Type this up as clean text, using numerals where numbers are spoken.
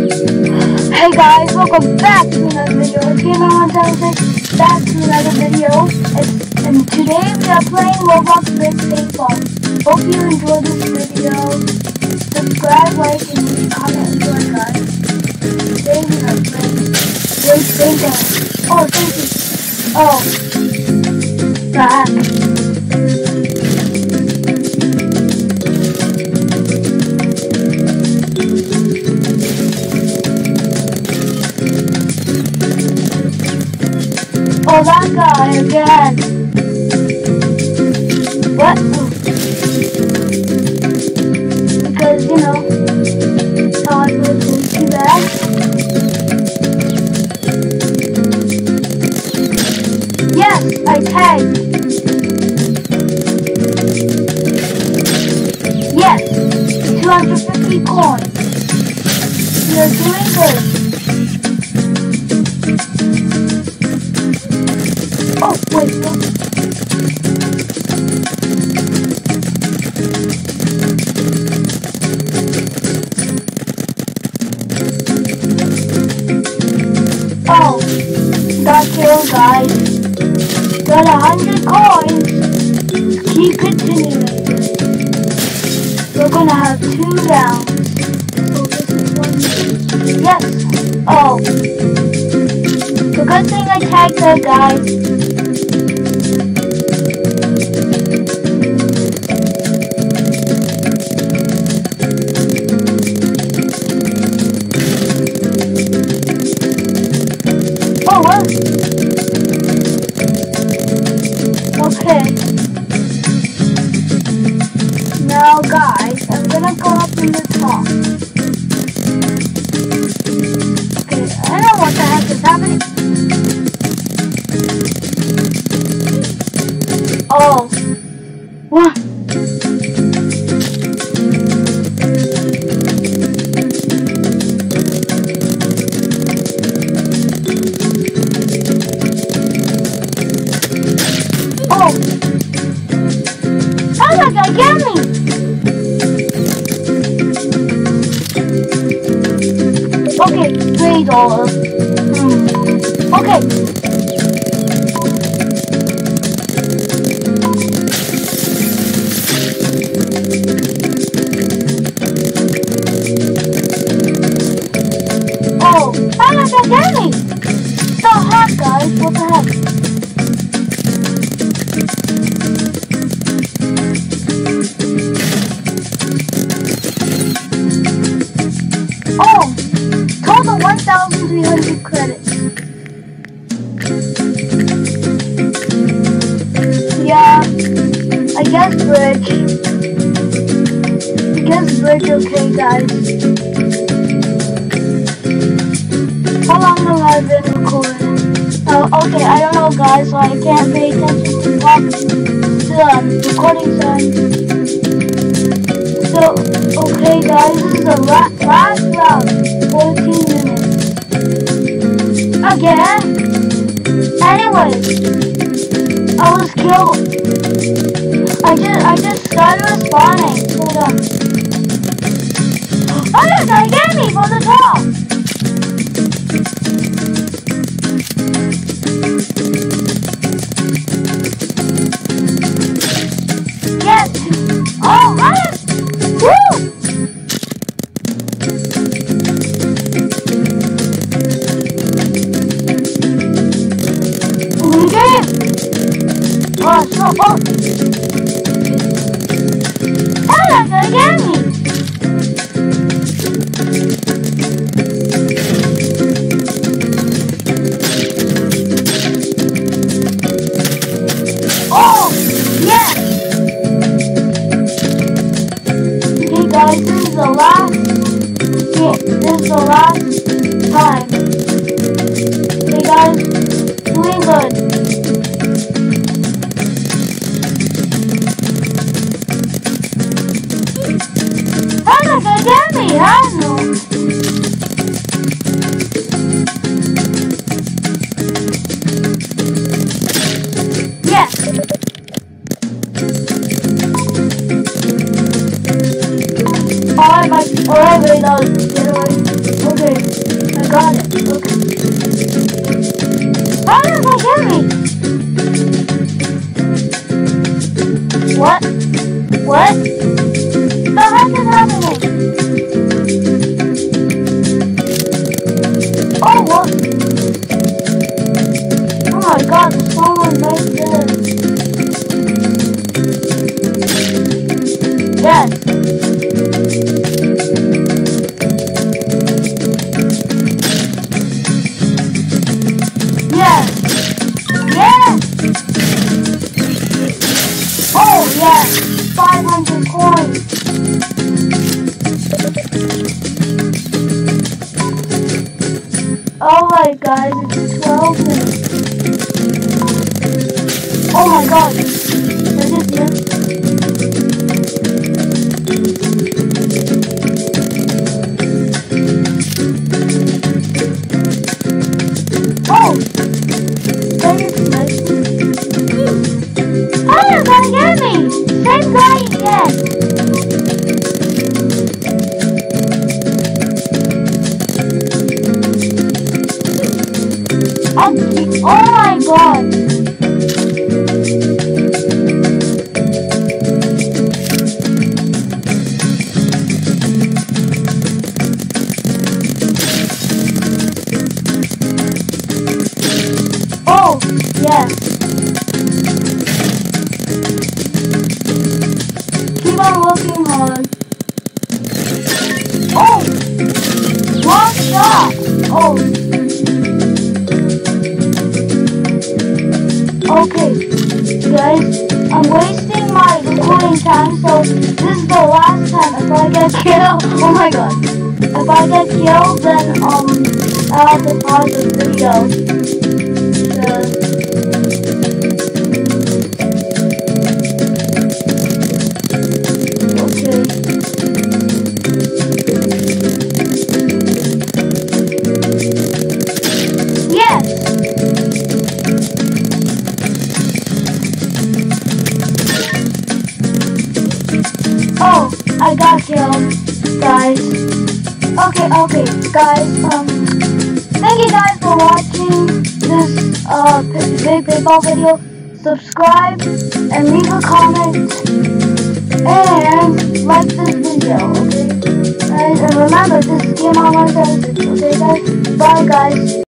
Hey guys, welcome back to another video. It's Gamer176 back to another video. And today we are playing Roblox with paintball. Hope you enjoyed this video. Subscribe, like, and comment enjoy, guys. Today we are playing with paintball. Oh, thank you. Oh, back. Oh, that guy again. What? Because, you know, Todd was too bad. Yes, I tagged. Yes, 250 coins. You're doing good. Oh, wait, no. Oh, got killed, guys. Got 100 coins. Keep continuing. We're gonna have 2 rounds. So this is 1. Yes. Oh. The good thing I tagged the guy. Oh, what? Okay. Now, guys, I'm gonna go up in the top. Okay, I don't know what the heck is happening. Oh. What? Oh! How did that guy get me? Okay, $3. Okay. Oh, how did that get me? So hot, guys. What the heck? Oh, total 1,300 credits. Yeah, I guess bridge. Okay, guys. How long have I been recording? Oh, okay, I don't know, guys, so I can't pay attention to the recording time. So, okay guys, this is the last round, 14 minutes. Again? Anyways, I was killed. I just started respawning. Hold on. Oh, there's a enemy from the top! Yes! Oh, right! Woo! Okay. Oh, so far. Oh, that's gonna get me. Oh, yes. Okay, guys, this is the last. Yeah, this is the last time. Okay, guys, doing good. How did they get me? I don't know. Yes. Oh, I really know. Okay. Alright guys, it's 12 minutes. Oh my god. Is it here? Oh! Can you see? Oh, you're gonna get me! Same guy again! Oh my god! Oh, yes. Keep on working hard. Oh! One shot! Oh. Okay, guys, I'm wasting my recording time, so this is the last time. If I get killed, oh my god. If I get killed, then, I'll have to pause the video. Okay. Yes! Oh, I got killed, guys. Okay, guys, thank you guys for watching this, big paintball video. Subscribe, and leave a comment, and like this video, okay? Guys, and remember, this is Game On 176, okay guys? Bye guys.